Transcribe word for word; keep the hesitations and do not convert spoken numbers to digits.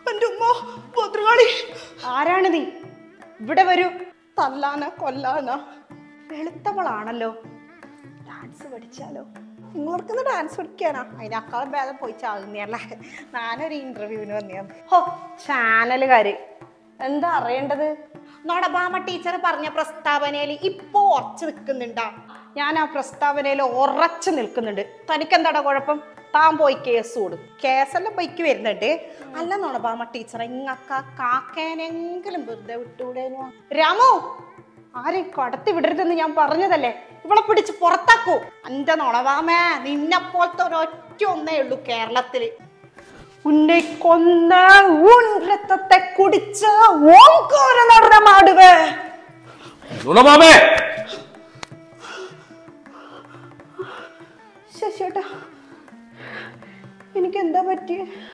ആരാണ് നീ? ഇവിടെ വരൂ. തല്ലാന കൊല്ലാന വെളുത്തവളാണല്ലോ. ഡാൻസ് പഠിച്ചാലോ? നിങ്ങളോർക്കുന്ന ഡാൻസ് പഠിക്കാനാ? അതിനേക്കാളും ഭേദം പോയി ചാകുന്നല്ലേ. ഞാനൊരു ഇന്റർവ്യൂവിന് വന്നിയാണ്. ഹോ, ചാനലുകാര് എന്താ അറിയേണ്ടത്? നൊടബാമ ടീച്ചർ പറഞ്ഞ പ്രസ്താവനയിൽ ഇപ്പൊ ഉറച്ചു നിൽക്കുന്നുണ്ടാ? ഞാൻ ആ പ്രസ്താവനയിൽ ഉറച്ചു നിൽക്കുന്നുണ്ട്. തനിക്കെന്താടാ കുഴപ്പം? താൻ പോയി കേസ് കൊടുക്കും. കേസെല്ലാം പോയിക്ക് വരുന്നുണ്ട്. അല്ല നൊണബാമ ടീച്ചറെ, ഇങ്ങക്ക കാക്കേനെങ്കിലും വെറുതെ വിട്ടൂടേനോ? രാമു, ആരെയും കടത്തി വിടരുതെന്ന് ഞാൻ പറഞ്ഞതല്ലേ? ഇവളെ പിടിച്ച് പുറത്താക്കൂ. എന്റെ നൊണബാമേ, നിന്നെ പോലത്തെ ഒരൊറ്റ ഒന്നേ ഉള്ളൂ കേരളത്തില്. ഉന്നെ കൊന്ന ഉൻ രക്തത്തെ കുടിച്ച ഓങ്കോര നടനമാടുവേ. ശശിയേട്ടാ, എനിക്ക് എന്താ പറ്റിയ?